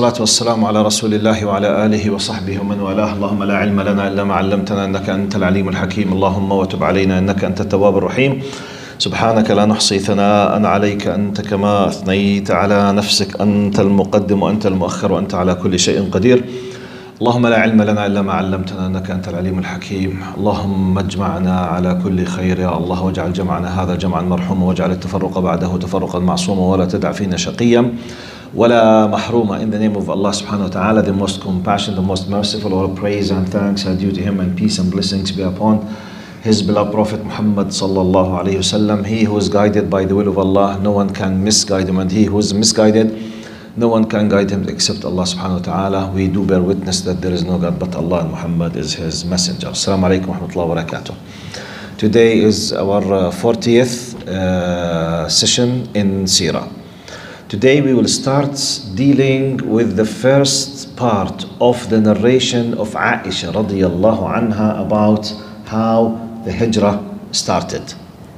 والصلاة والسلام على رسول الله وعلى آله وصحبه ومن والاه. اللهم لا علم لنا إلا ما علمتنا إنك أنت العليم الحكيم. اللهم وتب علينا إنك أنت التواب الرحيم. سبحانك لا نحصي ثناء عليك أنت كما أثنيت على نفسك. أنت المقدم وأنت المؤخر وأنت على كل شيء قدير. اللهم لا علم لنا إلا ما علمتنا إنك أنت العليم الحكيم. اللهم اجمعنا على كل خير يا الله، واجعل جمعنا هذا جمعا مرحوما، واجعل التفرق بعده تفرقا معصوما، ولا تدع فينا شقيا ولا محروما. In the name of Allah subhanahu wa ta'ala, the most compassionate, the most merciful, all praise and thanks are due to him, and peace and blessings be upon his beloved Prophet Muhammad sallallahu alayhi wasallam. He who is guided by the will of Allah, no one can misguide him, and he who is misguided, no one can guide him except Allah subhanahu wa ta'ala. We do bear witness that there is no God but Allah, and Muhammad is his messenger. Assalamu alaikum wa rahmatullahi wa barakatuh. Today is our 40th session in Seerah. Today we will start dealing with the first part of the narration of Aisha radiyallahu anha about how the hijrah started.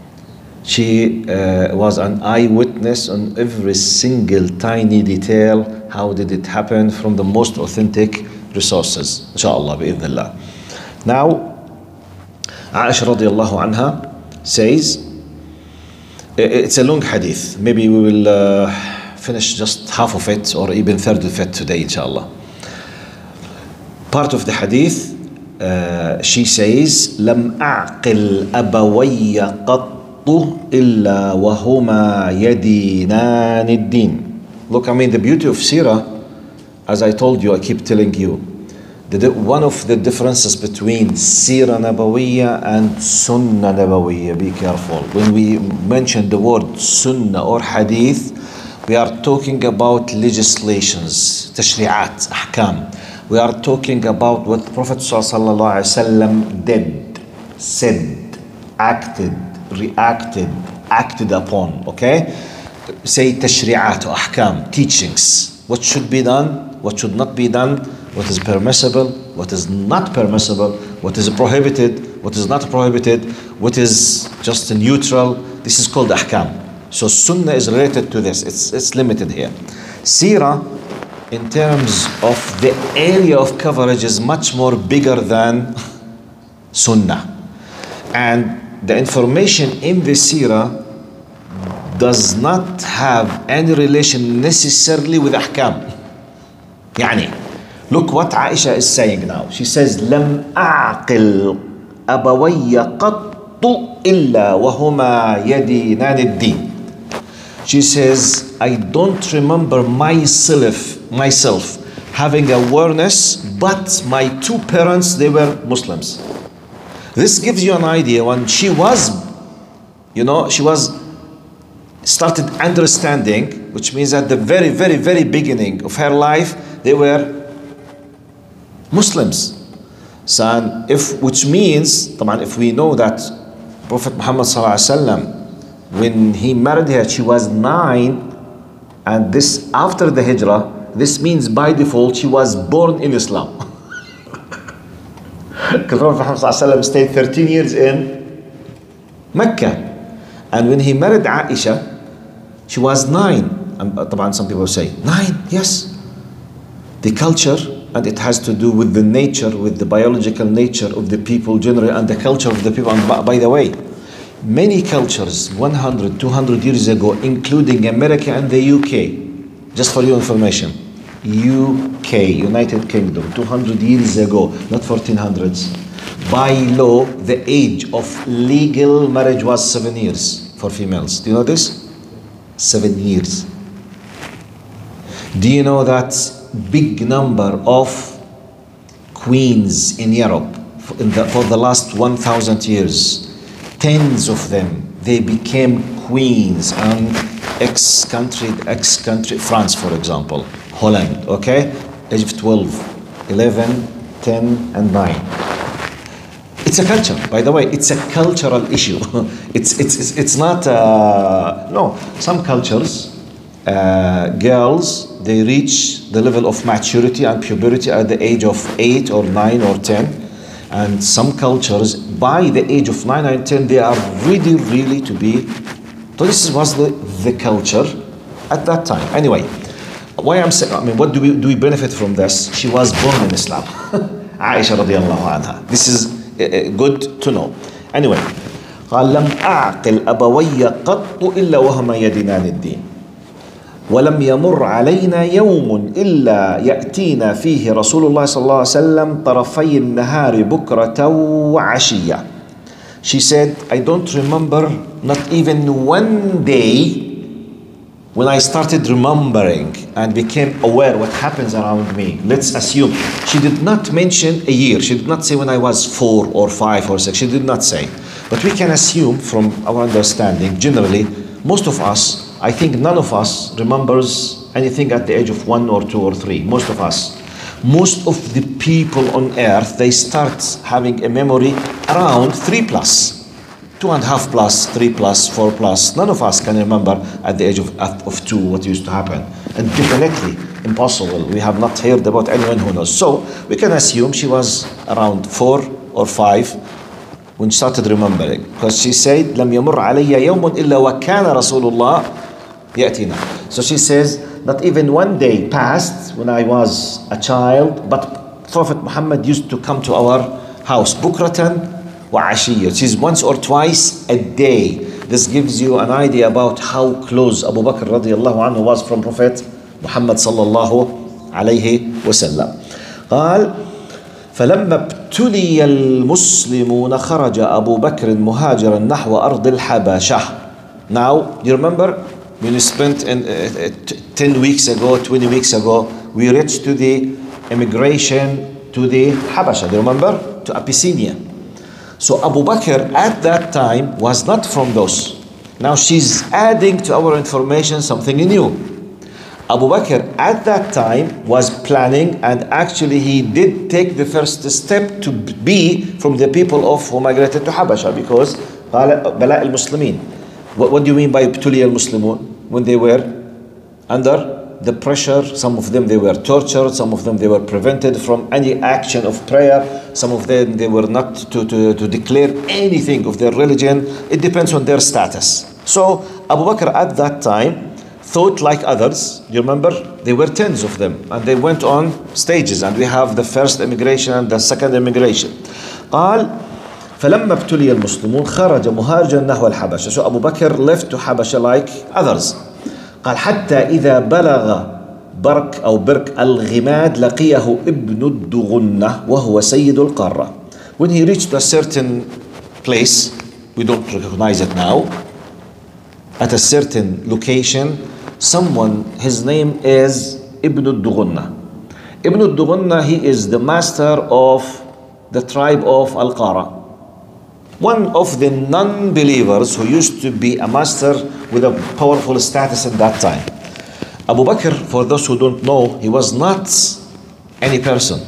She was an eyewitness on every single tiny detail. How did it happen? From the most authentic resources, inshallah, bi'idhnillah. Now, Aisha radiyallahu anha says, it's a long hadith. Maybe we will finish just half of it or even third of it today, inshallah. Part of the hadith, she says, لم أعقل أبوي قط إلا وهما يدينان الدين. Look, I mean, the beauty of Seerah, as I told you, I keep telling you, one of the differences between Seerah Nabawiyya and Sunnah Nabawiyya, be careful. When we mention the word Sunnah or Hadith, we are talking about legislations, tashri'at, ahkam. We are talking about what Prophet ﷺ did, said, acted, reacted, acted upon, okay? Say tashri'at or ahkam, teachings. What should be done, what should not be done, what is permissible, what is not permissible, what is prohibited, what is not prohibited, what is just neutral. This is called ahkam. So Sunnah is related to this. It's limited here. Seerah, in terms of the area of coverage, is much more bigger than Sunnah. And the information in the Seerah does not have any relation necessarily with ahkam. يعني, look what Aisha is saying now. She says, لم أعقل أبوي قط إلا وهما يدينان الدين. She says, I don't remember myself having awareness, but my two parents, they were Muslims. This gives you an idea. When she was, started understanding, which means at the very, very, very beginning of her life, they were Muslims. So, which means, if we know that Prophet Muhammad sallallahu alaihi wasallam, when he married her, she was 9, and this after the hijrah, this means by default she was born in Islam. Because Prophet Muhammad sallallahu alaihi wasallam stayed 13 years in Mecca, and when he married Aisha, she was 9. And some people say 9, yes. The culture, and it has to do with the nature, with the biological nature of the people generally, and the culture of the people. And by the way, many cultures 100, 200 years ago, including America and the UK, just for your information, UK, United Kingdom, 200 years ago, not 1400s, by law, the age of legal marriage was 7 years for females. Do you know this? 7 years. Do you know that big number of queens in Europe for the last 1,000 years, tens of them, they became queens on X country, France, for example, Holland, okay? Age of 12, 11, 10, and 9. It's a culture, by the way, it's a cultural issue. It's not, no, some cultures, girls, they reach the level of maturity and puberty at the age of 8 or 9 or 10. And some cultures, by the age of 9 and 10, they are really to be. So this was the culture at that time. Anyway, why I'm saying, I mean, what do we benefit from this? She was born in Islam. Aisha radiallahu anha. This is good to know. Anyway, قال لم أعقل أبوي قط إلا وهما يدينان الدين ولم يمر علينا يوم إلا يأتينا فيه رسول الله صلى الله عليه وسلم طرفي النهار بكرة وعشية. She said, I don't remember not even one day when I started remembering and became aware what happens around me. Let's assume she did not mention a year. She did not say when I was 4 or 5 or 6. She did not say. But we can assume from our understanding, generally, most of us, I think none of us remembers anything at the age of 1 or 2 or 3. Most of us. Most of the people on earth, they start having a memory around 3 plus. 2.5 plus, 3 plus, 4 plus. None of us can remember at the age of 2 what used to happen. And definitely impossible. We have not heard about anyone who knows. So we can assume she was around 4 or 5 when she started remembering. Because she said, لم يمر علي يوم إلا وكان رسول الله يأتينا. So she says, not even one day passed when I was a child, but Prophet Muhammad used to come to our house. Bukratan وعشية. It is once or twice a day. This gives you an idea about how close Abu Bakr radiallahu anhu was from Prophet Muhammad sallallahu alayhi wasallam. قال فلما ابتلي المسلمون خرج أبو بكر مهاجرا نحو أرض الحبشة. Now, you remember when we spent 10 weeks ago, 20 weeks ago, we reached to the immigration to the Habasha. Do you remember? To Abyssinia. So Abu Bakr at that time was not from those. Now she's adding to our information something new. Abu Bakr at that time was planning, and actually he did take the first step to be from the people of who migrated to Habasha, because بلاء المسلمين. What do you mean by ابتلي المسلمون? When they were under the pressure, some of them they were tortured, some of them they were prevented from any action of prayer, some of them they were not to declare anything of their religion. It depends on their status. So Abu Bakr at that time thought like others. You remember? There were tens of them, and they went on stages, and we have the first immigration and the second immigration. قال فلما ابتلي المسلمون خرج مهاجرا نحو الحبشة. So Abu Bakr left to Habasha like others. قال حتى إذا بلغ برك أو برك الغماد لقيه ابن الدغنة وهو سيد القارة. When he reached a certain place, we don't recognize it now, at a certain location, someone, his name is Ibn al-Dughunna. Ibn al-Dughunna, he is the master of the tribe of Al-Qara. One of the non-believers who used to be a master with a powerful status at that time. Abu Bakr, for those who don't know, he was not any person.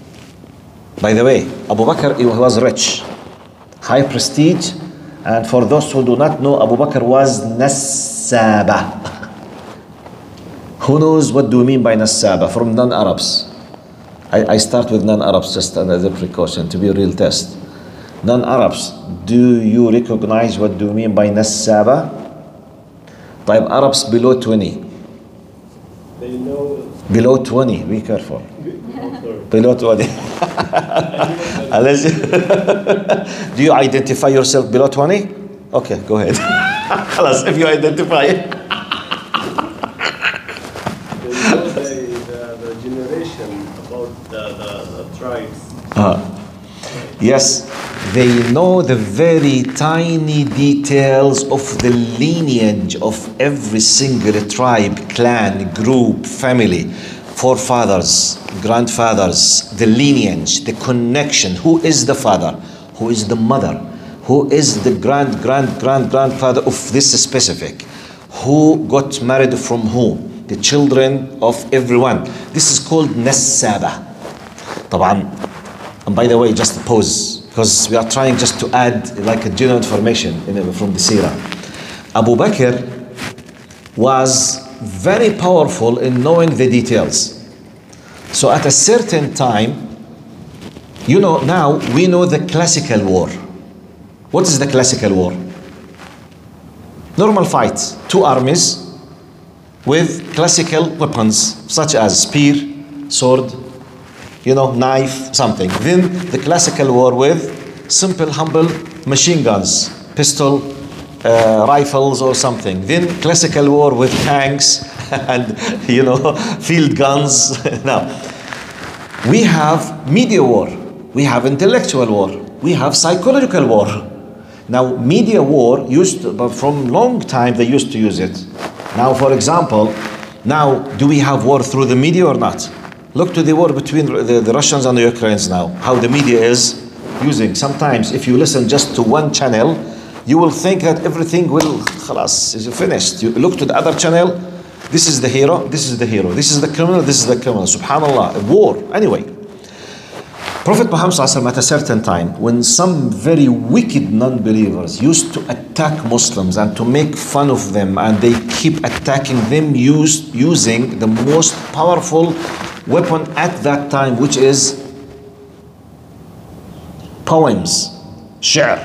By the way, Abu Bakr, he was rich, high prestige, and for those who do not know, Abu Bakr was Nassaba. Who knows what do you mean by Nassaba? From non-Arabs. I start with non-Arabs just as a precaution to be a real test. Non-Arabs, do you recognize what do you mean by Nassaba? Type Arabs below 20. They know. Below 20, be careful. Below 20. Do you identify yourself below 20? Okay, go ahead. خلاص, if you identify. They know the generation about the tribes. Yes, they know the very tiny details of the lineage of every single tribe, clan, group, family, forefathers, grandfathers, the lineage, the connection. Who is the father? Who is the mother? Who is the grandfather of this specific? Who got married from who? The children of everyone. This is called Nassaba. طبعا. And by the way, just pause, because we are trying just to add like a general information from the Sirah. Abu Bakr was very powerful in knowing the details. So at a certain time, you know, now we know the classical war. What is the classical war? Normal fight, two armies with classical weapons such as spear, sword, knife, something. Then the classical war with simple, humble machine guns, pistol, rifles or something. Then classical war with tanks and, field guns. Now, we have media war, we have intellectual war, we have psychological war. Now, media war but from long time they used to use it. Now, for example, now do we have war through the media or not? Look to the war between the Russians and the Ukrainians now, how the media is using. Sometimes if you listen just to one channel, you will think that everything will, khalas, is finished. You look to the other channel, this is the hero, this is the hero, this is the criminal, this is the criminal. Subhanallah, a war. Anyway, Prophet Muhammad at a certain time, when some very wicked non-believers used to attack Muslims and to make fun of them, and they keep attacking them using the most powerful weapon at that time, which is poems, shi'r.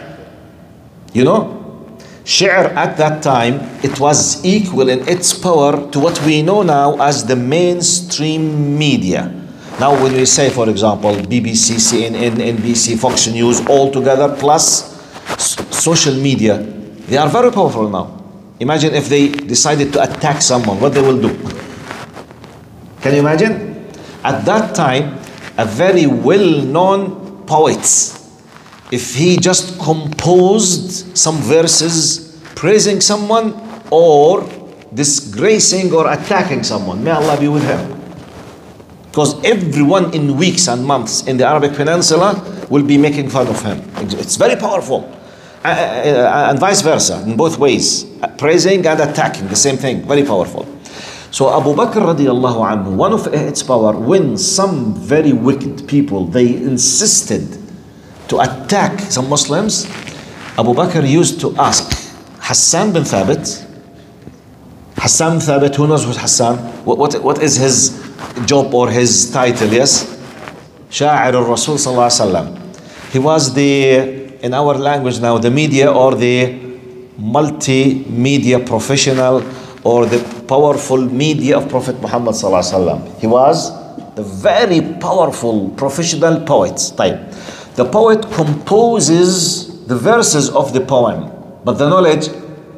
Shi'r at that time, it was equal in its power to what we know now as the mainstream media. Now when we say, for example, BBC, CNN, NBC, Fox News, all together, plus social media, they are very powerful now. Imagine if they decided to attack someone, what they will do. Can you imagine? At that time, a very well-known poet, if he just composed some verses praising someone or disgracing or attacking someone, may Allah be with him. Because everyone in weeks and months in the Arabic Peninsula will be making fun of him. It's very powerful. And vice versa, in both ways. Praising and attacking, the same thing, very powerful. So Abu Bakr radiallahu anhu, one of its power, when some very wicked people, they insisted to attack some Muslims, Abu Bakr used to ask Hassan bin Thabit. Hassan bin Thabit, who knows who's Hassan? What is his job or his title? Yes? Sha'ir al-Rasul sallallahu alaihi wasallam. He was in our language now, the media or the multimedia professional or the powerful media of Prophet Muhammad sallallahu alaihi wasallam. He was the very powerful professional poet type. The poet composes the verses of the poem, but the knowledge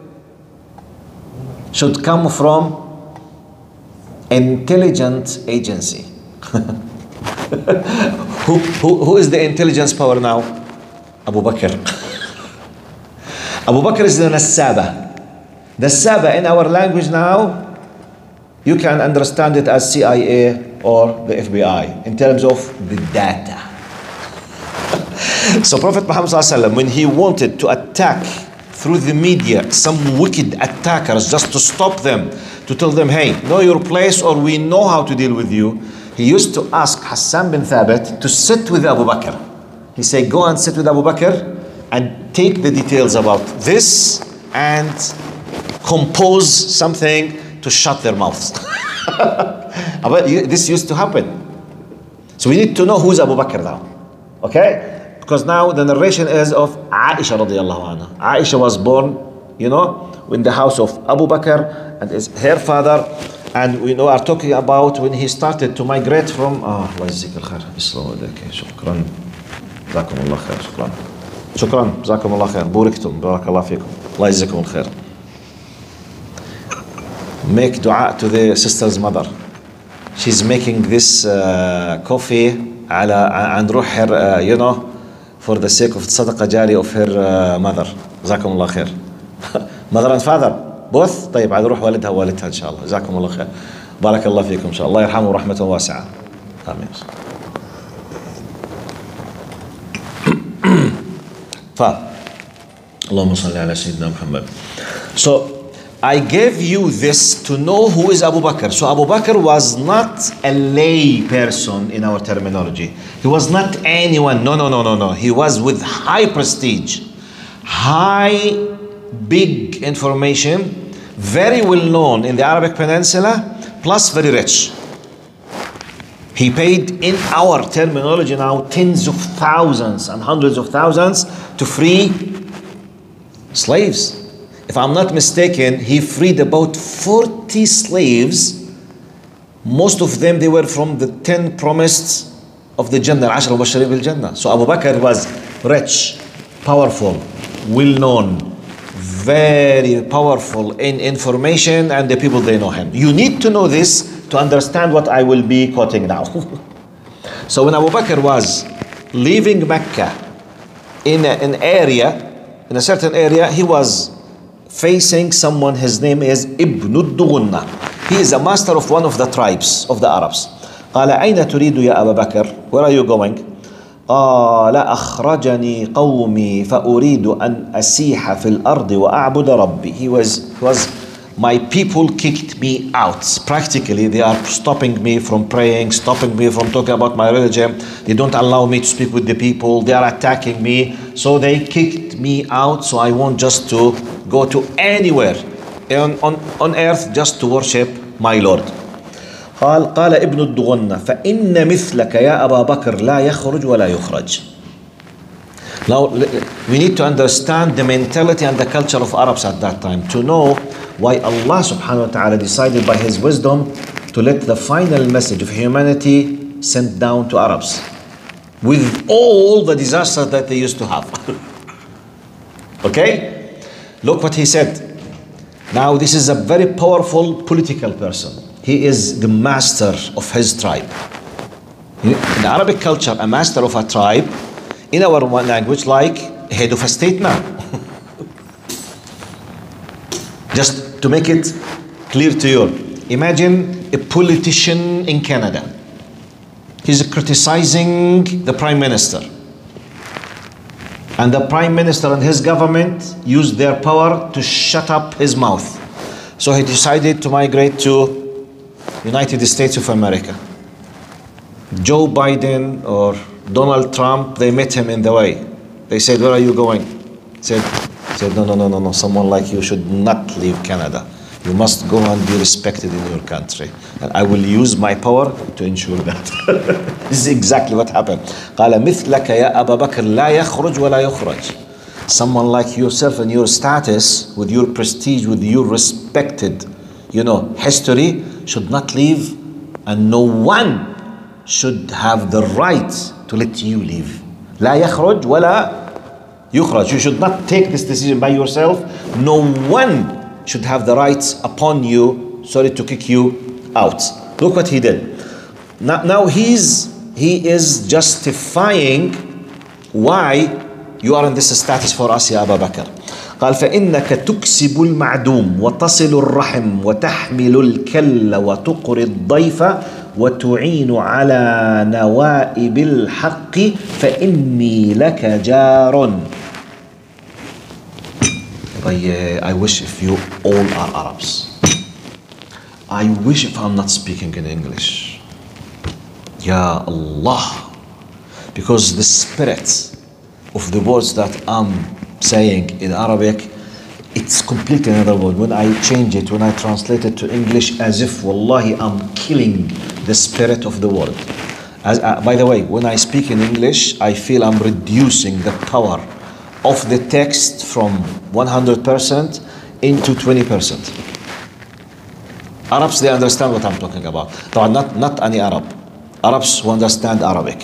should come from intelligent agency. who is the intelligence power now? Abu Bakr. Abu Bakr is the Nassaba. Nassaba in our language now, you can understand it as CIA or the FBI in terms of the data. So Prophet Muhammad ﷺ, when he wanted to attack through the media some wicked attackers, just to stop them, to tell them, hey, know your place or we know how to deal with you, he used to ask Hassan bin Thabit to sit with Abu Bakr. He said, go and sit with Abu Bakr and take the details about this and compose something to shut their mouths. This used to happen. So we need to know who's Abu Bakr now. Okay? Because now the narration is of Aisha radiallahu anha. Aisha was born, in the house of Abu Bakr, and is her father. And we are talking about when he started to migrate from Allah يجزيك الخير يسلم يديك شكرا جزاكم الله خير شكرا جزاكم الله خير بوركتم بارك الله فيكم الله يجزيكم الخير. Make dua to the sister's mother. She's making this coffee and روح her for the sake of صدقة جارية of her mother. جزاكم الله خير. Mother and father both. طيب على روح والدها ووالدها إن شاء الله. جزاكم الله خير. بارك الله فيكم إن شاء الله يرحمه رحمة واسعة. آمين. اللهم صل على سيدنا محمد. So I gave you this to know who is Abu Bakr. So Abu Bakr was not a lay person in our terminology. He was not anyone. No. He was with high prestige, high, big information, very well known in the Arabic Peninsula, plus very rich. He paid, in our terminology now, tens of thousands and hundreds of thousands to free slaves. if I'm not mistaken, he freed about 40 slaves. Most of them, they were from the 10 promised of the Jannah, العشر المبشرين بالجنة. So Abu Bakr was rich, powerful, well-known, very powerful in information, and the people, they know him. You need to know this to understand what I will be quoting now. So when Abu Bakr was leaving Mecca in an area, in a certain area, he was facing someone. His name is Ibn al-Dughunna. He is a master of one of the tribes of the Arabs. قال أين تريد يا أبا بكر? Where are you going? قال أخرجني قومي فأريد أن أسيح في الأرض وأعبد ربي. He was my people kicked me out. Practically, they are stopping me from praying, stopping me from talking about my religion. They don't allow me to speak with the people. They are attacking me. So they kicked me out. So I want just to go to anywhere on earth just to worship my Lord. قال ابن الدغنة فإن مثلك يا أبا بكر لا يخرج ولا يخرج. Now we need to understand the mentality and the culture of Arabs at that time to know why Allah subhanahu wa ta'ala decided by His wisdom to let the final message of humanity sent down to Arabs with all the disasters that they used to have. Okay? Look what he said. Now this is a very powerful political person. He is the master of his tribe. In Arabic culture, a master of a tribe, in our language, like head of a state now. Just to make it clear to you, imagine a politician in Canada. He's criticizing the prime minister. And the prime minister and his government used their power to shut up his mouth. So he decided to migrate to United States of America. Joe Biden or Donald Trump, they met him in the way. They said, where are you going? He said, no, someone like you should not leave Canada. You must go and be respected in your country. And I will use my power to ensure that. This is exactly what happened. قال مثلك يا أبا بكر لا يخرج ولا يخرج. Someone like yourself and your status, with your prestige, with your respected, history, should not leave, and no one should have the right to let you leave. لا يخرج ولا يخرج. You should not take this decision by yourself. No one should have the rights upon you, to kick you out. Look what he did. Now he is justifying why you are in this status for us يا أبا بكر. قال فإنك تكسب المعدوم وتصل الرحم وتحمل الكل وتقري الضيف وتعين على نوائب الحق فإني لك جار. I wish if you all are Arabs. I wish if I'm not speaking in English. Ya Allah. Because the spirit of the words that I'm saying in Arabic, it's completely another word. When I change it, when I translate it to English, as if wallahi I'm killing the spirit of the word. By the way, when I speak in English, I feel I'm reducing the power of the text from 100% into 20%. Arabs, they understand what I'm talking about. Not any Arab. Arabs who understand Arabic.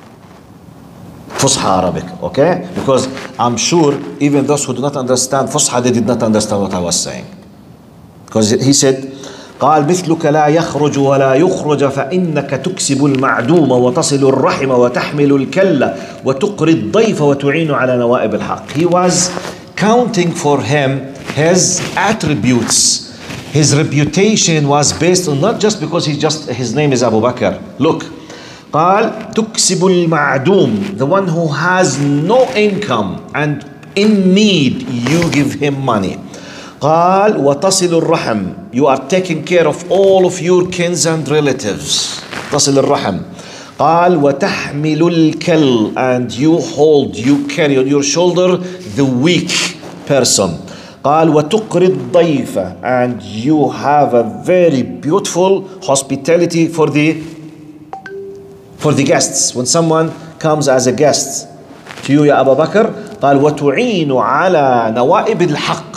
Fusha Arabic, okay? Because I'm sure even those who do not understand Fusha, they did not understand what I was saying. Because he said, قال مثلك لا يخرج ولا يخرج فإنك تكسب المعدوم وتصل الرحم وتحمل الكل وتقري الضيف وتعين على نوائب الحق. He was counting for him his attributes. His reputation was based on not just because his name is Abu Bakr. Look, قال تكسب المعدوم, the one who has no income and in need, you give him money. قال وتصل الرحم, you are taking care of all of your kins and relatives. تصل الرحم. قال وتحمل الكل, and you carry on your shoulder the weak person. قال وتقري الضيف, and you have a very beautiful hospitality for the guests. When someone comes as a guest to you, Ya Abu Bakr, قال وتعين على نوائب الحق,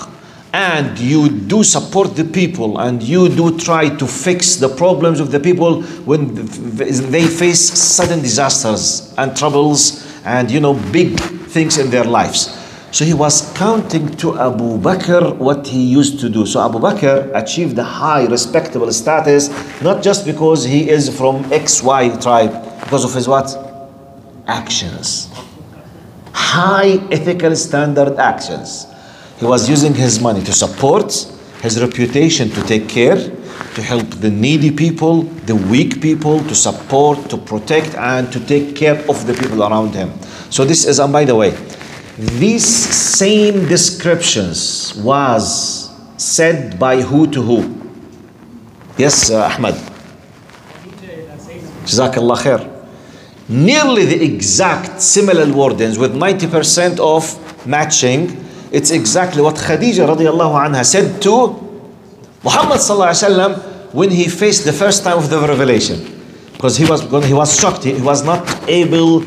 and you do support the people, and you do try to fix the problems of the people when they face sudden disasters and troubles and big things in their lives. So he was counting to Abu Bakr what he used to do. So Abu Bakr achieved a high respectable status, not just because he is from XY tribe, because of his what? Actions. High ethical standard actions. He was using his money to support, his reputation to take care, to help the needy people, the weak people, to support, to protect, and to take care of the people around him. So this is, and by the way, these same descriptions was said by who to who? Yes, Ahmad. Jazakallah khair. Nearly the exact similar wordings with 90% of matching. It's exactly what Khadija radiallahu anha said to Muhammad sallallahu alaihi wasallam when he faced the first time of the revelation, because he was shocked. He was not able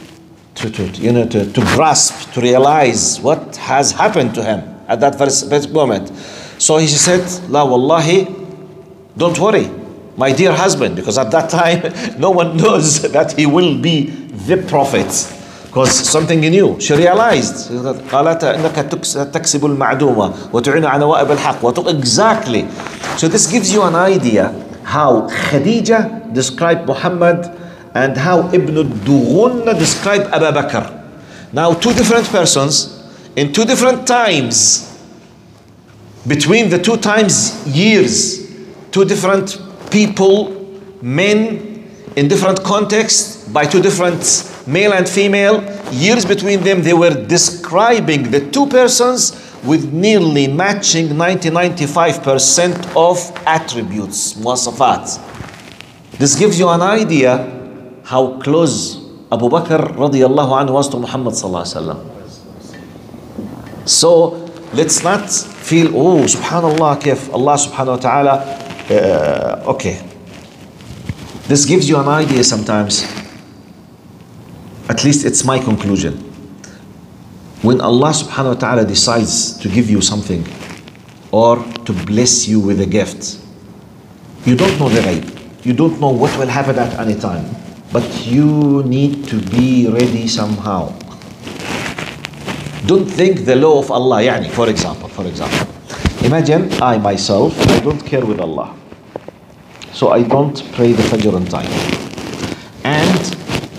to grasp, to realize what has happened to him at that first moment. So he said, La wallahi, don't worry, my dear husband, because at that time no one knows that he will be the prophet, because something new. She realized, exactly. So this gives you an idea how Khadija described Muhammad and how Ibn al-Dughunna described Abu Bakr. Now two different persons in two different times, between the two times years, two different people, men in different contexts, by two different male and female, years between them, they were describing the two persons with nearly matching 90-95% of attributes, muwasafat. This gives you an idea how close Abu Bakr radiallahu anhu was to Muhammad sallallahu alaihi wasallam. So let's not feel, oh subhanallah, kif Allah subhanahu wa ta'ala, okay. This gives you an idea sometimes, at least it's my conclusion. When Allah subhanahu wa ta'ala decides to give you something or to bless you with a gift, you don't know the ghaib. You don't know what will happen at any time. But you need to be ready somehow. Don't think the law of Allah, yani, for example. Imagine I myself, I don't care with Allah. So I don't pray the Fajr on time. And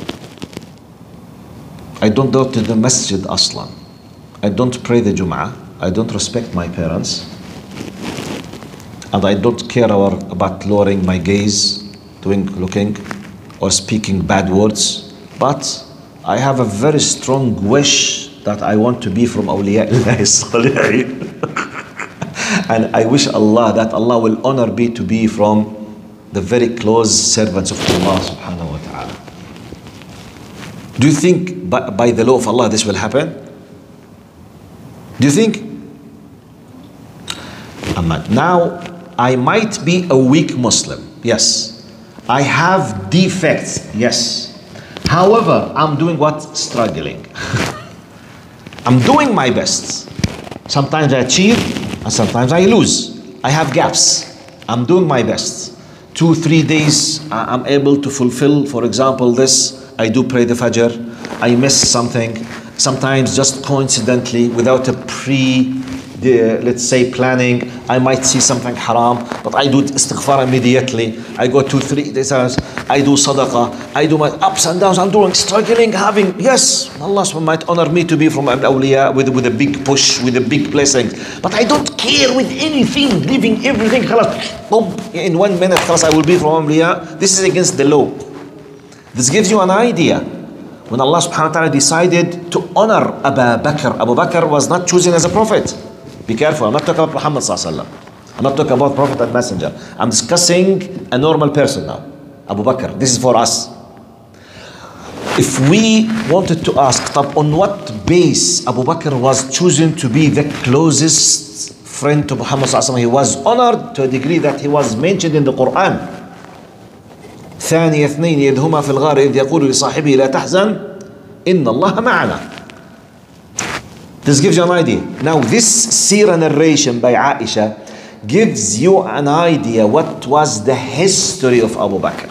I don't go to the masjid aslan. I don't pray the Jum'ah. I don't respect my parents. And I don't care about lowering my gaze, looking, or speaking bad words. But I have a very strong wish that I want to be from awliya Allah salihin. And I wish Allah that Allah will honor me to be from the very close servants of Allah subhanahu wa ta'ala. Do you think by the law of Allah this will happen? Do you think? Now, I might be a weak Muslim. Yes. I have defects. Yes. However, I'm doing what? Struggling. I'm doing my best. Sometimes I achieve and sometimes I lose. I have gaps. I'm doing my best. 2-3 days I'm able to fulfill, for example, this. I do pray the Fajr. I miss something. Sometimes just coincidentally, without a let's say planning, I might see something haram, but I do istighfar immediately. I go 2-3 days, I do sadaqah, I do my ups and downs, I'm doing, struggling, having, yes, Allah might honor me to be from al-awliya with a big push, with a big blessing. But I don't care with anything, leaving everything, in 1 minute, I will be from awliya. This is against the law. This gives you an idea. When Allah subhanahu wa ta'ala decided to honor Abu Bakr was not chosen as a prophet. Be careful, I'm not talking about Muhammad sallallahu alaihi wasallam. I'm not talking about prophet and messenger. I'm discussing a normal person now. Abu Bakr, this is for us. If we wanted to ask, on what base Abu Bakr was chosen to be the closest friend to Muhammad sallallahu alaihi wasallam, he was honored to a degree that he was mentioned in the Quran. ثاني اثنين إذ هما في الغار إذ يقول لصاحبه لا تحزن إن الله معنا. This gives you an idea. Now this seerah narration by Aisha gives you an idea what was the history of Abu Bakr.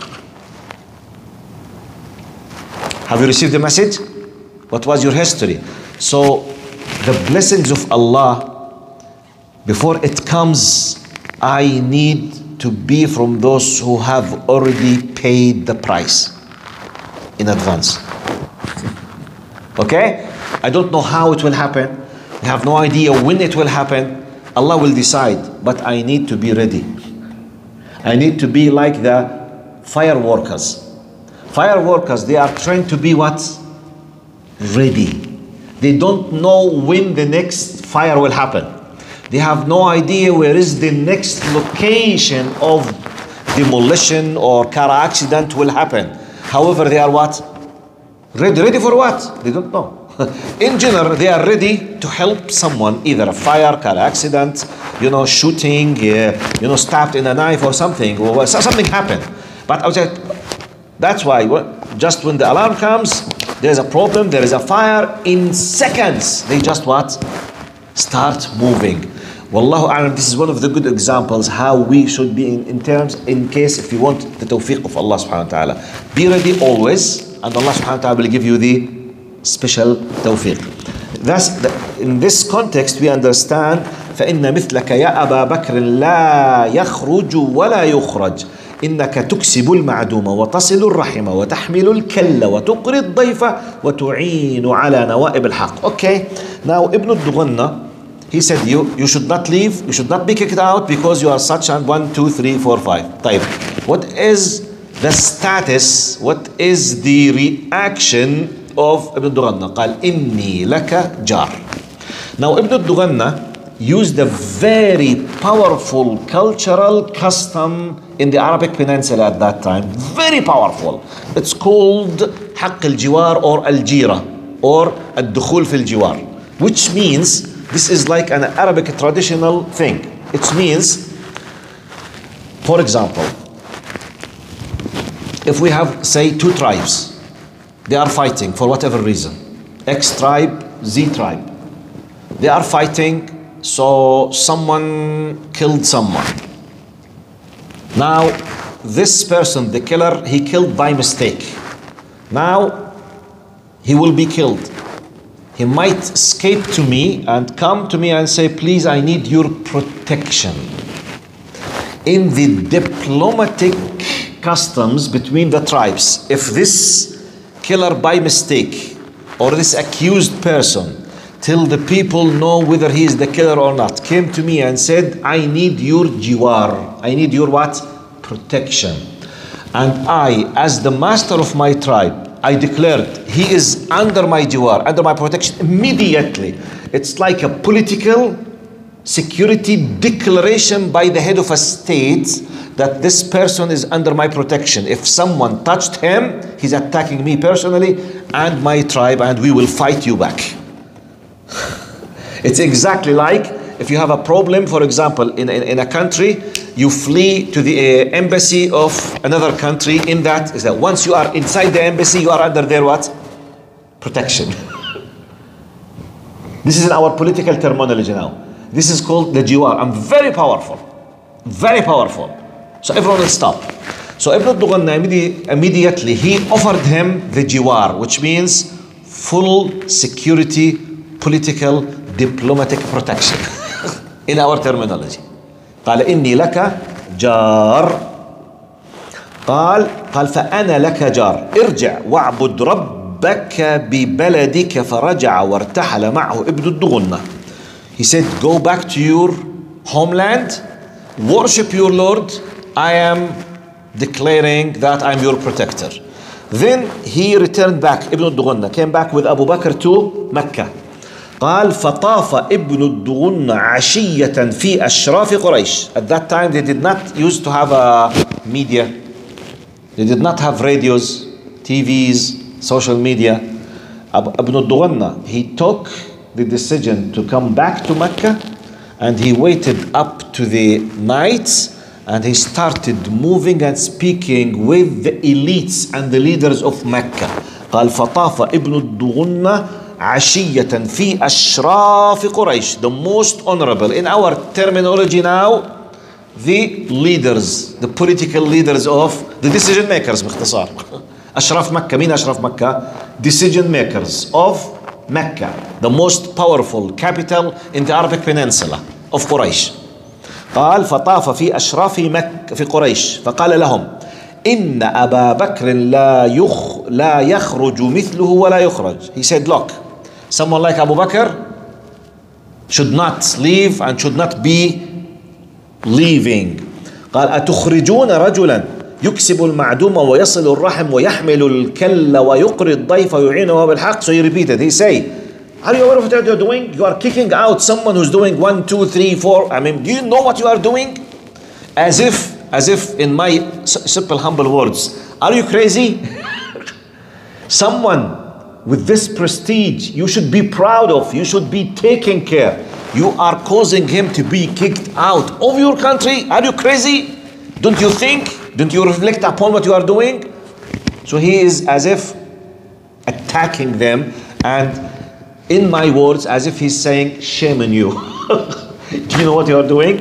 Have you received the message? What was your history? So the blessings of Allah, before it comes, I need to be from those who have already paid the price in advance. Okay? I don't know how it will happen. I have no idea when it will happen. Allah will decide, but I need to be ready. I need to be like the fire workers. Fire workers, they are trained to be what? Ready. They don't know when the next fire will happen. They have no idea where is the next location of demolition or car accident will happen. However, they are what? Ready. Ready for what? They don't know. In general, they are ready to help someone, either a fire, car accident, shooting, stabbed in a knife or something, or something happened. But I was like, that's why just when the alarm comes, there's a problem, there is a fire, in seconds, they just what? Start moving. Wallahu a'lam, this is one of the good examples how we should be in case if you want the tawfiq of Allah subhanahu wa ta'ala. Be ready always, and Allah subhanahu wa ta'ala will give you the special tawfiq. In this context we understand فإن مثلك يا أبا بكر لا يخرج ولا يخرج إنك تكسب المعدوم وتصل الرحم وتحمل الكل وتقري الضيف وتعين على نوائب الحق. Okay, now Ibn al-Dughanna, he said you should not leave, you should not be kicked out because you are such and 1, 2, 3, 4, 5. طيب, what is the status, what is the reaction of Ibn al-Dughanna? قال إني لك جار. Now Ibn al-Dughanna used a very powerful cultural custom in the Arabic Peninsula at that time. Very powerful. It's called حق الجوار or الجيرة or الدخول في الجوار, which means this is like an Arabic traditional thing. It means, for example, if we have, say, two tribes, they are fighting for whatever reason. X tribe, Z tribe. They are fighting, so someone killed someone. Now, this person, the killer, he killed by mistake. Now, he will be killed. He might escape to me and come to me and say, please, I need your protection. In the diplomatic customs between the tribes, if this killer by mistake or this accused person, till the people know whether he is the killer or not, came to me and said, I need your jiwar, I need your what? Protection. And I, as the master of my tribe, I declared he is under my jiwar, under my protection immediately. It's like a political security declaration by the head of a state that this person is under my protection. If someone touched him, he's attacking me personally and my tribe, and we will fight you back. It's exactly like if you have a problem, for example, in a country, you flee to the embassy of another country. In that is that once you are inside the embassy, you are under their what? Protection. This is in our political terminology now. This is called the jiwar. I'm very powerful. Very powerful. So everyone will stop. So Ibn al-Dughanna immediately, he offered him the jiwar, which means full security, political, diplomatic protection. In our terminology. قال إني لك جار. قال فأنا لك جار. ارجع واعبد ربك ببلدك. فرجع وارتحل معه ابن الدغنة. He said, go back to your homeland, worship your Lord. I am declaring that I'm your protector. Then he returned back. Ibn al-Dughanna came back with Abu Bakr to Mecca. قال فطاف ابن الدغنة عشية في أشراف قريش. At that time they did not used to have a media. They did not have radios, TVs, social media. Ibn al-Dughanna, he took the decision to come back to Mecca, and he waited up to the night, and he started moving and speaking with the elites and the leaders of Mecca. قال فطاف ابن الدغنة عشية في أشراف قريش. The most honorable. In our terminology now, the leaders, the political leaders of the decision makers باختصار. أشراف مكة. مين أشراف مكة؟ Decision makers of Mecca, the most powerful capital in the Arabic Peninsula of قريش. قال فطاف في أشراف مكة في قريش فقال لهم إن أبا بكر لا يخرج مثله ولا يخرج. He said, look, someone like Abu Bakr should not leave and should not be leaving. قال أتخرجون رجلا يكسب المعدوم ويصل الرحم ويحمل الكل ويقري الضيف ويعينه بالحق. So he repeated. He say, are you aware of what you're doing? You are kicking out someone who's doing 1, 2, 3, 4. I mean, do you know what you are doing? As if in my simple humble words, are you crazy? Someone with this prestige you should be proud of, you should be taking care. You are causing him to be kicked out of your country. Are you crazy? Don't you think? Don't you reflect upon what you are doing? So he is as if attacking them, and in my words, as if he's saying, shame on you. Do you know what you are doing?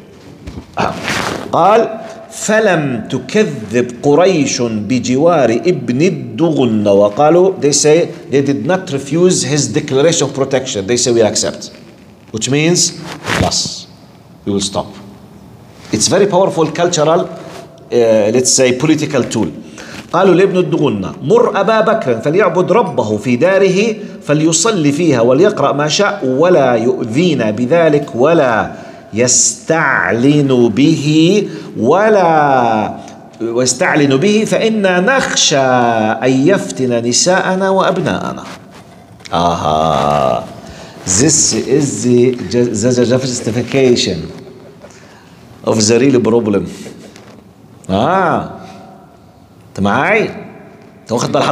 قال فلم تكذب قريش بجوار ابن الدغن. وقالوا, they say they did not refuse his declaration of protection. They say we accept, which means plus we will stop. It's very powerful cultural, let's say political tool. قالوا لابن الدغنة مر أبا بكر فليعبد ربه في داره فليصلي فيها وليقرأ ما شاء ولا يؤذينا بذلك ولا يستعلن به فإنا نخشى أن يفتن نساءنا وأبناءنا. This is the justification of the real problem. انت معاي؟ انت واخد بال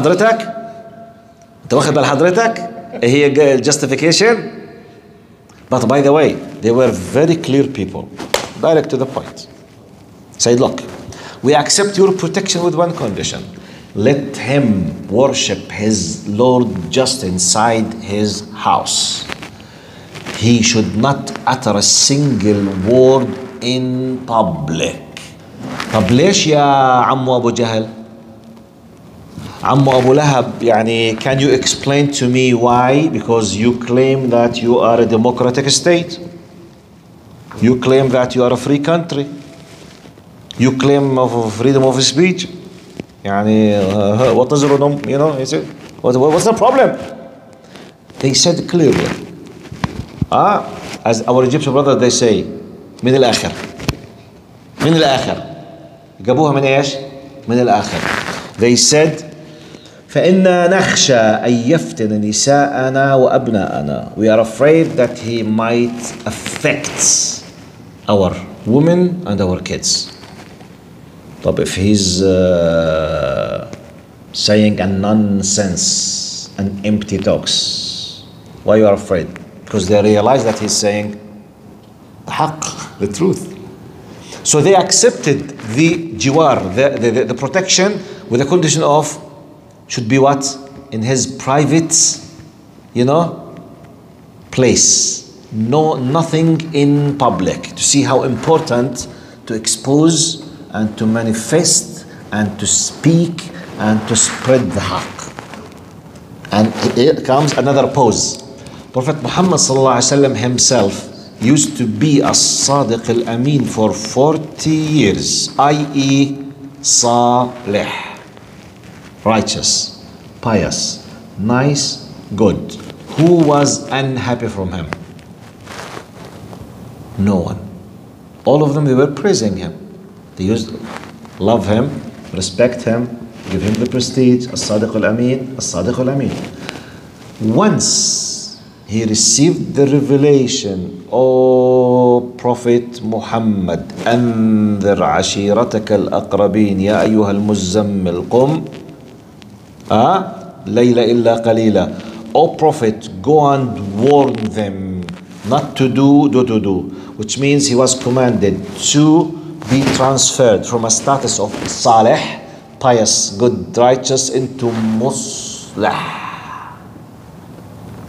حضرتك؟ هي justification. But by the way, they were very clear people, direct to the point. Said, look, we accept your protection with one condition. Let him worship his Lord just inside his house. He should not utter a single word in public. طب ليش يا عمو أبو جهل؟ عمو أبو لهب يعني, can you explain to me why? Because you claim that you are a democratic state. You claim that you are a free country. You claim of freedom of speech. يعني وتزرنهم, you know, he said, what's the problem? They said clearly. As our Egyptian brothers they say, من الآخر. جابوها من ايش؟ من الآخر. They said فإنا نخشى أن يفتن نساءنا وأبناءنا. We are afraid that he might affect our women and our kids. طب if he's saying a nonsense and empty talks, why you are afraid? Because they realize that he's saying the haqq, the truth. So they accepted the jiwar, the protection, with the condition of should be what? In his private, place. No, nothing in public. To see how important to expose and to manifest and to speak and to spread the haqq. And here comes another pause. Prophet Muhammad sallallahu alaihi wasallam himself used to be a Sadiq al-Amin for 40 years, i.e. Salih, righteous, pious, nice, good. Who was unhappy from him? No one. All of them, they were praising him. They used to love him, respect him, give him the prestige, As-Sadiq al-Amin, As-Sadiq al-Amin. Once he received the revelation, O Prophet Muhammad, أنذر عشيرتك الأقربين يا أيها المزمل قم ليل إلا قليلا. O Prophet, go and warn them not to do, to do. Which means he was commanded to be transferred from a status of Salih, pious, good, righteous, into Muslih.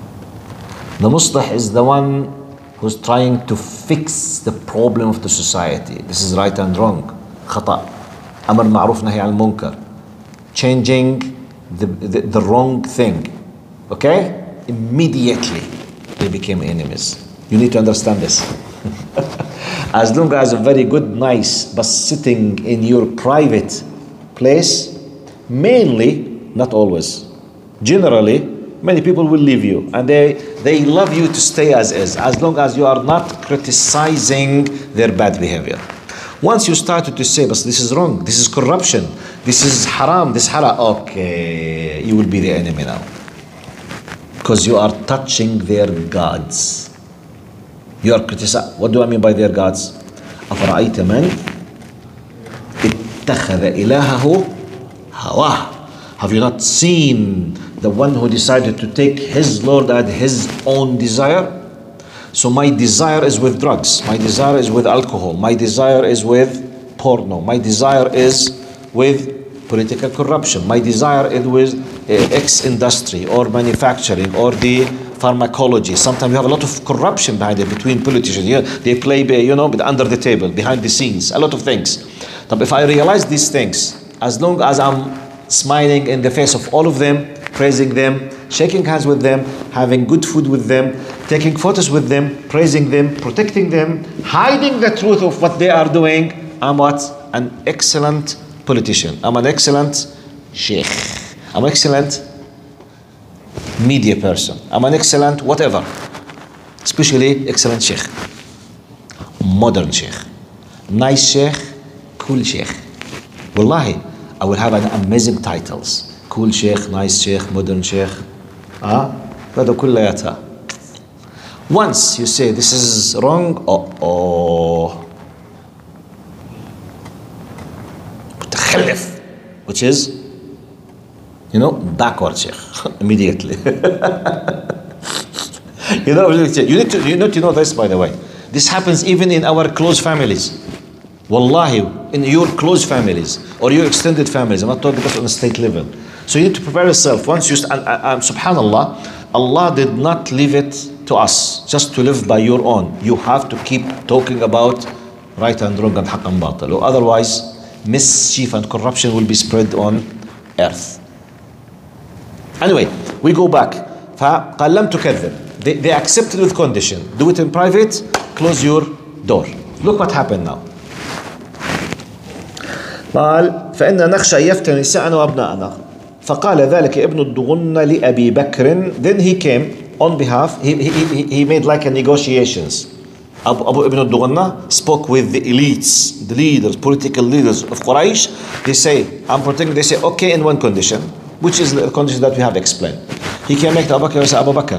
The muslih is the one who's trying to fix the problem of the society. This is right and wrong. خطأ. أمر معروف نهي عن المنكر. Changing the wrong thing. Okay? Immediately they became enemies. You need to understand this. As long as a very good, nice, but sitting in your private place, mainly, not always, generally, many people will leave you and they love you to stay as long as you are not criticizing their bad behavior. Once you started to say, but this is wrong, this is corruption, this is haram, this halal, okay, you will be the enemy now. Because you are touching their gods. You are criticizing. What do I mean by their gods? أفرأيت من اتخذ إلهه هواه. Have you not seen the one who decided to take his Lord at his own desire? So my desire is with drugs. My desire is with alcohol. My desire is with porno. My desire is with political corruption. My desire is with X industry or manufacturing or the pharmacology. Sometimes you have a lot of corruption behind it between politicians. They play, under the table, behind the scenes, a lot of things. But if I realize these things, as long as I'm smiling in the face of all of them, praising them, shaking hands with them, having good food with them, taking photos with them, praising them, protecting them, hiding the truth of what they are doing, I'm what? An excellent politician. I'm an excellent sheikh. I'm an excellent media person. I'm an excellent whatever. Especially excellent sheikh. Modern sheikh. Nice sheikh. Cool sheikh. Wallahi, I will have an amazing titles. Cool sheikh, nice sheikh, modern sheikh. هذا كلياتها. Once you say this is wrong, متخلف, which is, backward sheikh, immediately. You need to know this, by the way. This happens even in our close families. Wallahi, in your close families or your extended families. I'm not talking about on a state level. So you need to prepare yourself. Once you, subhanallah, Allah did not leave it to us just to live by your own. You have to keep talking about right and wrong and haqq and batil. Or otherwise, mischief and corruption will be spread on earth. Anyway, we go back. فقال لم تكذب. They accepted with condition. Do it in private, close your door. Look what happened now. قال فإن نخشى يفتن نساءنا وأبناءنا. فقال ذلك ابن الضغنة لأبي بكر. Then he came on behalf, he made like a negotiations. Abu Ibn al-Dughannah spoke with the elites, the leaders, political leaders of Quraysh. They say, I'm protecting, they say, okay, in one condition, which is the condition that we have explained. He came back to Abu Bakr and said, Abu Bakr,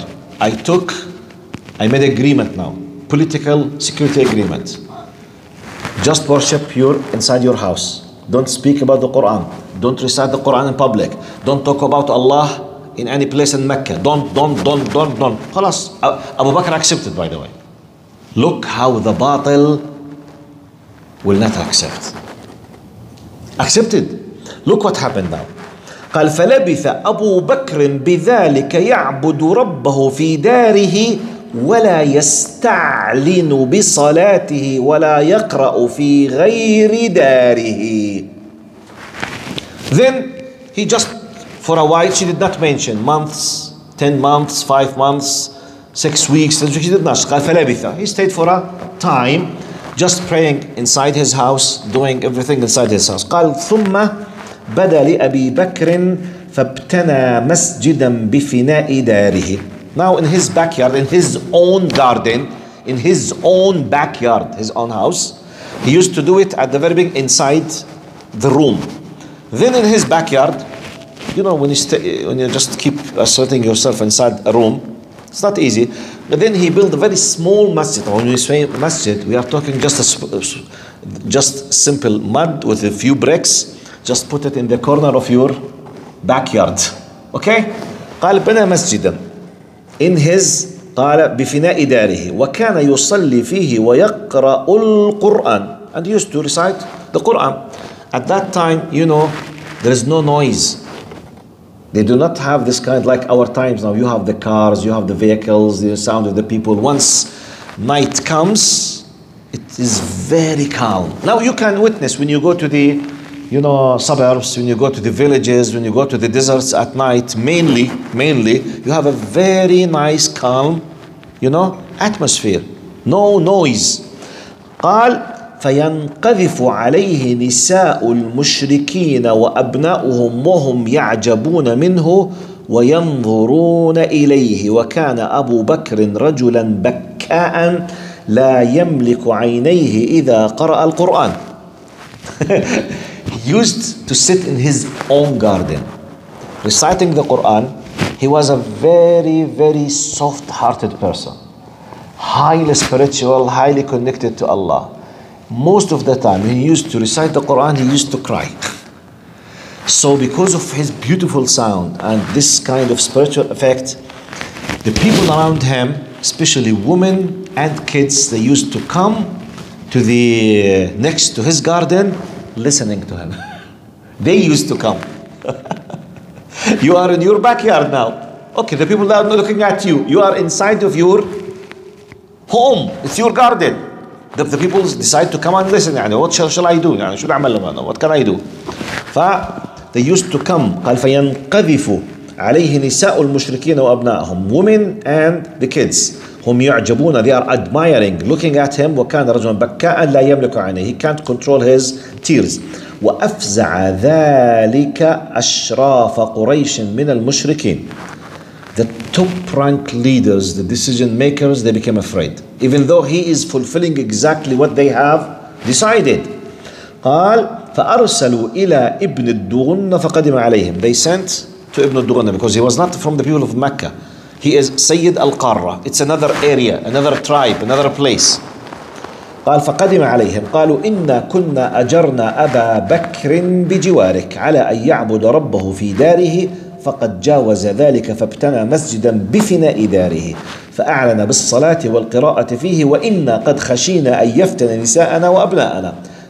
I made agreement now, political security agreement. Just worship inside your house. Don't speak about the Quran. Don't recite the Quran in public. Don't talk about Allah in any place in Mecca. Don't. خلاص. Abu Bakr accepted, by the way. Look how the batil will not accept. Accepted. Look what happened now. قال فلبث أبو بكر بذلك يعبد ربه في داره ولا يستعلن بصلاته ولا يقرأ في غير داره. Then he just, for a while, she did not mention months, 10 months, 5 months, 6 weeks. He did not. قال فلبث. He stayed for a time, just praying inside his house, doing everything inside his house. قال ثم بدا لأبي بكر فابتنى مسجدا بفناء داره. Now in his backyard, in his own garden, in his own backyard, his own house, he used to do it at the very beginning inside the room. Then in his backyard, when you just keep asserting yourself inside a room, it's not easy. But then he built a very small masjid. When we say masjid, we are talking just simple mud with a few bricks. Just put it in the corner of your backyard. Okay? قال بنى مسجدا. In his قال بفناء داره وكان يصلي فيه ويقرأ القرآن. And he used to recite the Quran. At that time, there is no noise. They do not have this kind like our times now. You have the cars, you have the vehicles, the sound of the people. Once night comes, it is very calm. Now you can witness when you go to the, suburbs, when you go to the villages, when you go to the deserts at night, mainly, you have a very nice, calm, atmosphere. No noise. قال فينقذف عليه نساء المشركين وأبناؤهم وهم يعجبون منه وينظرون إليه وكان أبو بكر رجلا بكاء لا يملك عينيه إذا قرأ القرآن. He used to sit in his own garden reciting the Quran. He was a very, very soft-hearted person, highly spiritual, highly connected to Allah. Most of the time when he used to recite the Quran, he used to cry. So because of his beautiful sound and this kind of spiritual effect, the people around him, especially women and kids, they used to come to the next to his garden listening to him. They used to come. You are in your backyard now. Okay, the people are not looking at you. You are inside of your home. It's your garden. The people decide to come and listen. What shall I do? What can I do? They used to come. قال فينقذف عليه نساء المشركين وأبنائهم, women and the kids. هم يعجبون, they are admiring, looking at him. وكان رجلا بكاء لا يملك عينيه. He can't control his tears. وأفزع ذلك أشراف قريش من المشركين. The top rank leaders, the decision makers, they became afraid. Even though he is fulfilling exactly what they have decided. قال فأرسلوا إلى ابن الدغن فقدم عليهم. They sent to Ibn al-Dughna because he was not from the people of Mecca. He is Sayyid al-Qarra. It's another area, another tribe, another place. قال فقدم عليهم قالوا إنا كنا أجرنا أبا بكر بجوارك على أن يعبد ربه في داره فقد جاوز ذلك فابتنى مسجدا بفناء داره فأعلن بالصلاة والقراءة فيه وإنا قد خشينا أن يفتن نساءنا وأبناءنا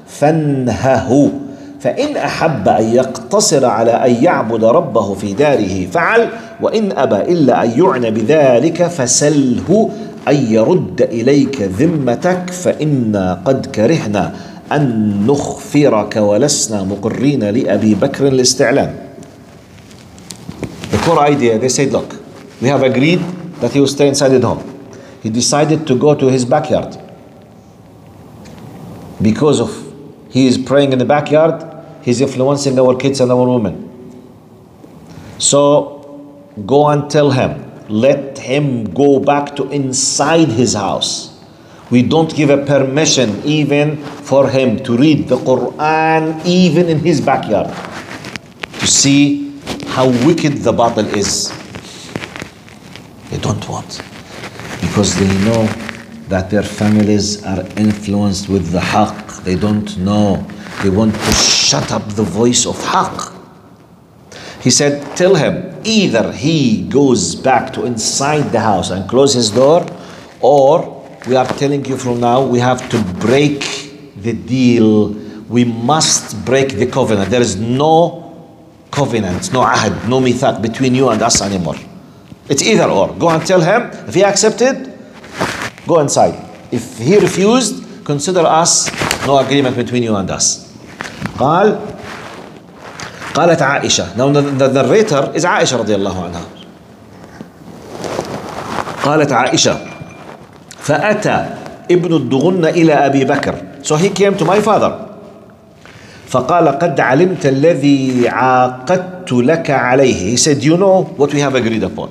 فانهه فإن أحب أن يقتصر على أن يعبد ربه في داره فعل وإن أبى إلا أن يعنى بذلك فسله أن يرد إليك ذمتك فإنا قد كرهنا أن نخفرك ولسنا مقرين لأبي بكر الاستعلان. The core idea, they said, look, we have agreed that he will stay inside his home. He decided to go to his backyard. Because of he is praying in the backyard, he's influencing our kids and our women. So go and tell him, let him go back to inside his house. We don't give a permission even for him to read the Quran even in his backyard, to see how wicked the battle is. They don't want, because they know that their families are influenced with the haqq. They don't know. They want to shut up the voice of haqq. He said, tell him, either he goes back to inside the house and close his door, or we are telling you from now, we have to break the deal. We must break the covenant. There is no covenant, no ahad, no mithaq between you and us anymore. It's either or. Go and tell him. If he accepted, go inside. If he refused, consider us no agreement between you and us. قالت عائشة. Now the narrator is عائشة رضي الله عنها. قالت عائشة فأتى ابن الدغن إلى أبي بكر. So he came to my father. فقال قد علمت الذي عاقدت لك عليه. He said, you know what we have agreed upon.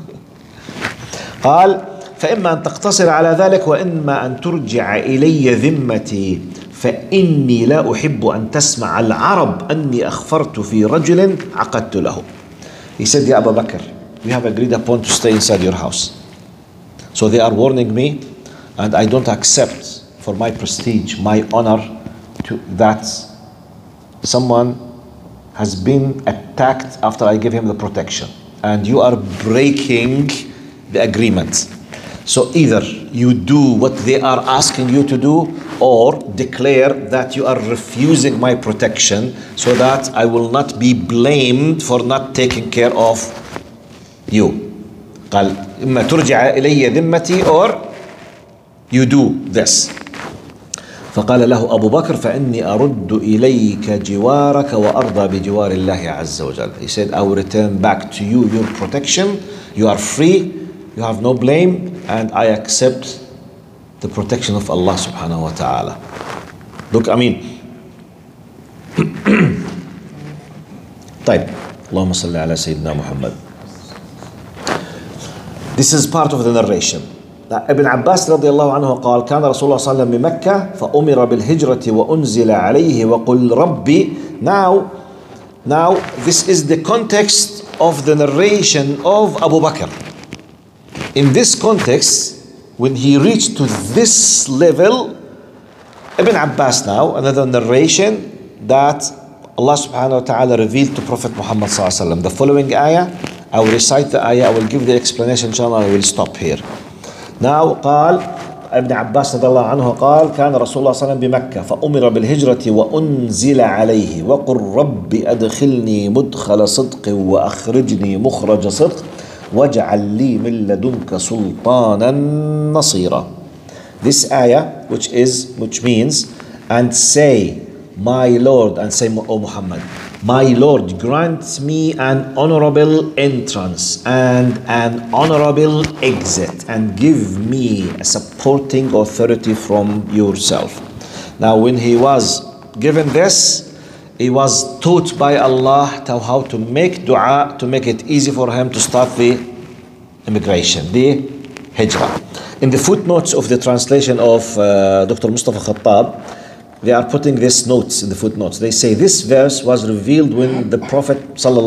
قال فإما أن تقتصر على ذلك وإما أن ترجع إلي ذمتي فإني لا أحب أن تسمع العرب أني أخفرت في رجل عقدت له. He said, يا أبا بكر, we have agreed upon to stay inside your house. So they are warning me, and I don't accept for my prestige, my honor, that someone has been attacked after I give him the protection. And you are breaking the agreement. So either you do what they are asking you to do, or declare that you are refusing my protection so that I will not be blamed for not taking care of you. قال إما ترجع إلي ذمتي or you do this. فقال له أبو بكر فإني أرد إليك جوارك وأرضى بجوار الله عز وجل. He said, I will return back to you your protection. You are free, you have no blame, and I accept the protection of Allah subhanahu wa ta'ala. Look, I mean, طيب اللهم صل على سيدنا محمد. This is part of the narration. ابن عباس رضي الله عنه قال كان رسول الله صلى الله عليه وسلم بمكة فأمر بالهجرة وأنزل عليه وقل ربي. Now this is the context of the narration of Abu Bakr. In this context, when he reached to this level, Ibn Abbas now, another narration that Allah subhanahu wa ta'ala revealed to Prophet Muhammad sallallahu alaihi wasallam. The following ayah, I will recite the ayah, I will give the explanation, inshallah, I will stop here. Now قال ابن عباس رضي الله عنه قال كان رسول الله صلى الله عليه وسلم بمكة فأمر بالهجرة وأنزل عليه وقل رب أدخلني مدخل صدق وأخرجني مخرج صدق واجعل لي من لدنك سلطانا نصيرا. This ayah which means and say my Lord, and say O Muhammad, my Lord, grant me an honorable entrance and an honorable exit, and give me a supporting authority from yourself. Now when he was given this, he was taught by Allah how to make dua to make it easy for him to start the immigration, the hijrah. In the footnotes of the translation of Dr. Mustafa Khattab, they are putting these notes in the footnotes. They say this verse was revealed when the Prophet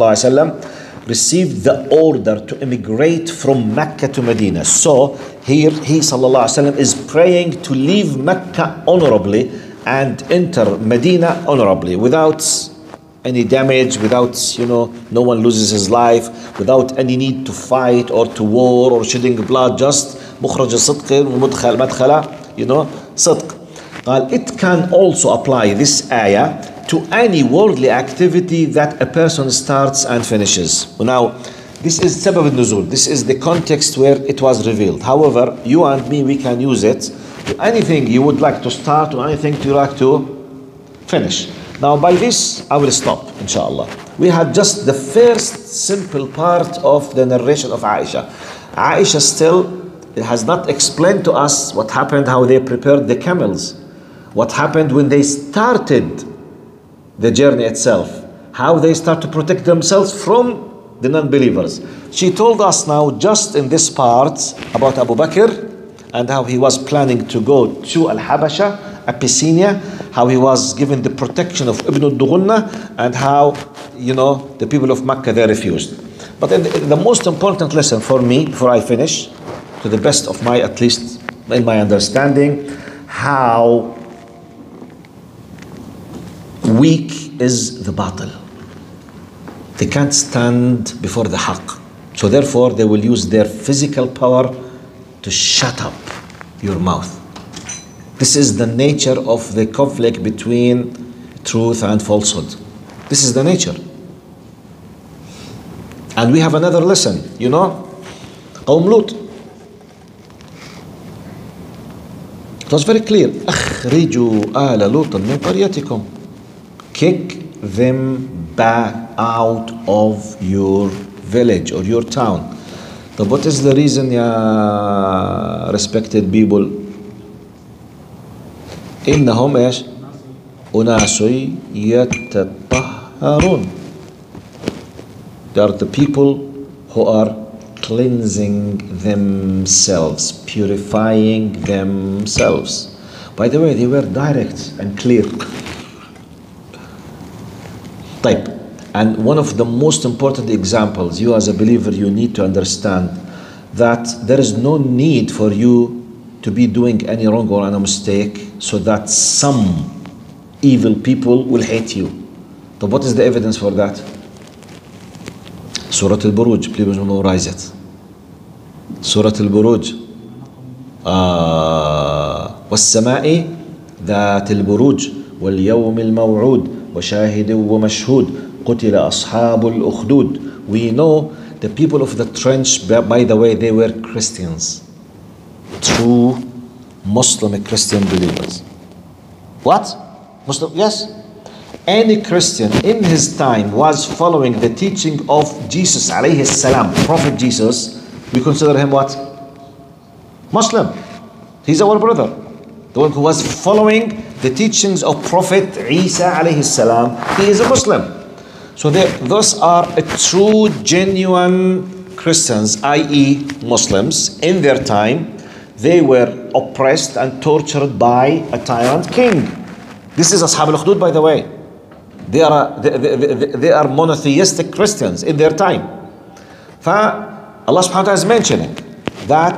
ﷺ received the order to immigrate from Mecca to Medina. So here he ﷺ is praying to leave Mecca honorably and enter Medina honorably, without any damage, without, no one loses his life, without any need to fight or to war or shedding blood, just مخرج صدق ومدخل مدخل, صدق. It can also apply this ayah to any worldly activity that a person starts and finishes. Now, this is sabab al-nuzul. This is the context where it was revealed. However, you and me, we can use it to anything you would like to start or anything you like to finish. Now, by this, I will stop, inshallah. We had just the first simple part of the narration of Aisha. Aisha still has not explained to us what happened, how they prepared the camels. What happened when they started the journey itself, how they start to protect themselves from the non-believers. She told us now just in this part about Abu Bakr and how he was planning to go to Al-Habasha, Abyssinia, how he was given the protection of Ibn al-Dughunna, and how, the people of Mecca, they refused. But the most important lesson for me, before I finish, to the best of my, at least in my understanding, how weak is the batil. They can't stand before the haqq. So therefore they will use their physical power to shut up your mouth. This is the nature of the conflict between truth and falsehood. This is the nature. And we have another lesson, Qawm Lut. It was very clear. أخرجوا آل لوط من قريتكم. Kick them back out of your village or your town. So what is the reason, ya respected people? إنهم إيش؟ أناس يتطهرون. They are the people who are cleansing themselves, purifying themselves. By the way, they were direct and clear. Type. And one of the most important examples, you as a believer, you need to understand that there is no need for you to be doing any wrong or any mistake so that some evil people will hate you. So what is the evidence for that? Surah Al-Buruj, please memorize it. Surah Al-Buruj. والسماء ذات البروج واليوم الموعود وشاهد ومشهود قتل أصحاب الأخدود. We know the people of the trench, by the way, they were Christians, true Muslim Christian believers. What? Muslim? Yes. Any Christian in his time was following the teaching of Jesus alayhi salam, Prophet Jesus. We consider him what? Muslim. He's our brother. The one who was following the teachings of Prophet Isa alayhi salam, he is a Muslim. So those are a true, genuine Christians, i.e. Muslims. In their time, they were oppressed and tortured by a tyrant king. This is Ashab al-Ukhdud, by the way. They are monotheistic Christians in their time. Allah subhanahu wa ta'ala is mentioning that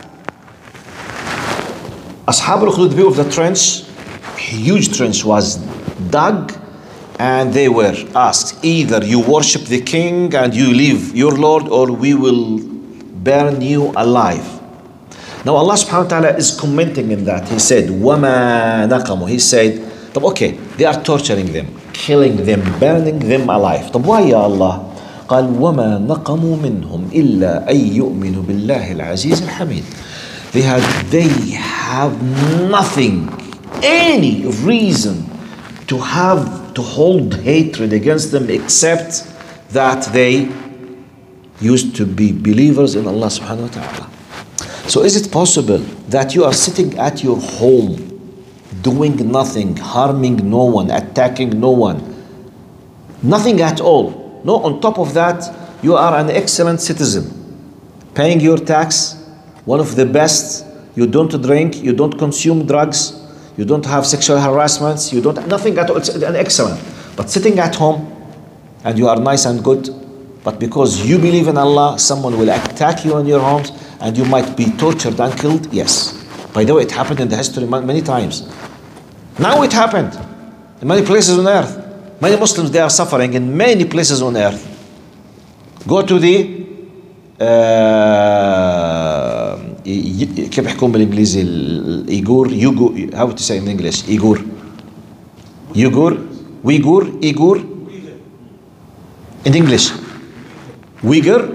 Ashab al-Ukhdud, the view of the trench, huge trench was dug, and they were asked, either you worship the king and you leave your Lord, or we will burn you alive. Now Allah subhanahu wa ta'ala is commenting in that. He said, وَمَا نَقَمُوا. He said, okay, they are torturing them, killing them, burning them alive. Why, ya Allah? قال وَمَا نَقَمُوا مِنْهُمْ إِلَّا أَن يُؤْمِنُوا بِاللَّهِ الْعَزِيزِ الْحَمِيدِ. They have nothing, any reason to hold hatred against them, except that they used to be believers in Allah subhanahu wa ta'ala. So is it possible that you are sitting at your home, doing nothing, harming no one, attacking no one, nothing at all? No, on top of that, you are an excellent citizen, paying your tax, one of the best. You don't drink, you don't consume drugs, you don't have sexual harassments, you don't, nothing at all. It's an excellent. But sitting at home, and you are nice and good, but because you believe in Allah, someone will attack you in your homes, and you might be tortured and killed. Yes. By the way, it happened in the history many times. Now it happened in many places on earth. Many Muslims, they are suffering in many places on earth. Go to the كيف يحكون بالانجليزي الايغور يوغو how to say in English Uyghur in English Uyghur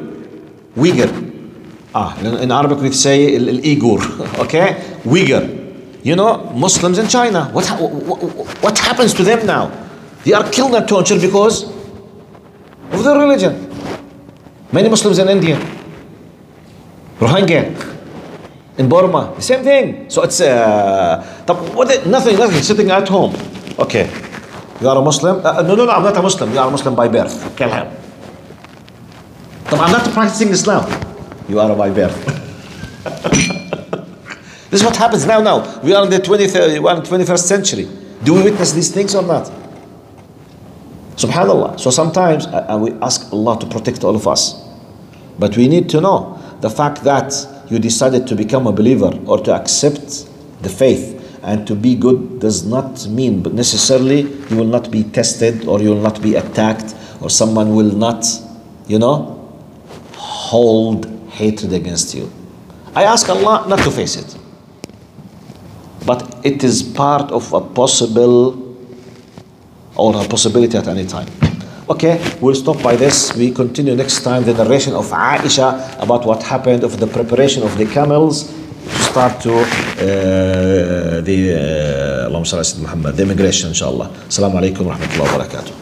in Arabic we say الايغور okay Uyghur. You know, Muslims in China, what happens to them now? They are killed and tortured because of their religion. Many Muslims in India, Rohingya, in Burma, the same thing. So it's nothing, sitting at home. Okay, you are a Muslim? No, I'm not a Muslim. You are a Muslim by birth. Kill him. I'm not practicing Islam. You are by birth. This is what happens now. We are in the 21st century. Do we witness these things or not? Subhanallah. So sometimes we ask Allah to protect all of us. But we need to know the fact that you decided to become a believer or to accept the faith and to be good does not mean but necessarily you will not be tested or you will not be attacked or someone will not, hold hatred against you. I ask Allah not to face it. But it is part of a possibility at any time. Okay, we'll stop by this. We continue next time the narration of Aisha about what happened of the preparation of the camels to start to the immigration, inshallah. Assalamu alaikum wa rahmatullahi wa barakatuh.